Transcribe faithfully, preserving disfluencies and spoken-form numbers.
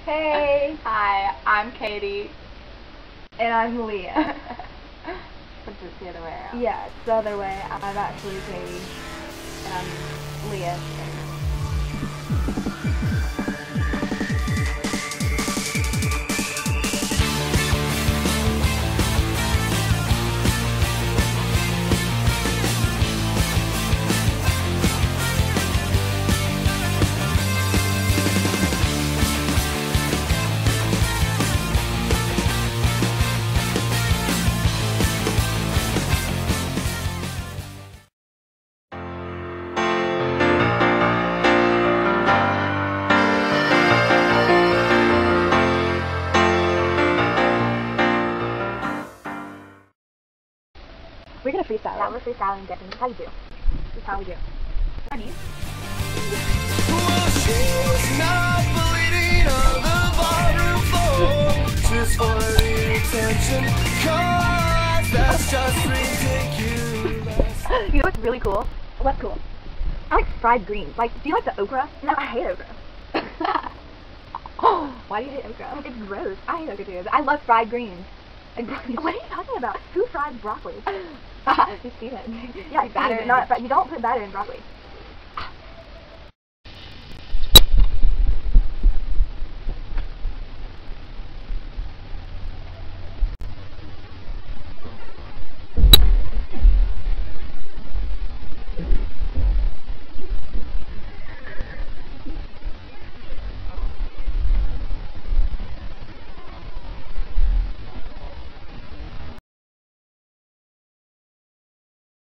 Hey! Hi, I'm Katie. And I'm Leah. But it's the other way around. Yeah, it's the other way. I'm actually Katie. And I'm Leah. We're gonna freestyle. Yeah, we're freestyling different. That's how you do. This is how we do. Ready? Well, she's not bleeding on the ballroom floor. Just for the attention, 'cause that's just ridiculous. You know what's really cool? What's cool? I like fried greens. Like, do you like the okra? No, I hate okra. Why do you hate okra? It's gross. I hate okra too. I love fried greens. Like, What are you talking about? Who fried broccoli? you see it. Yeah, You batter you it. not, but you don't put batter in broccoli.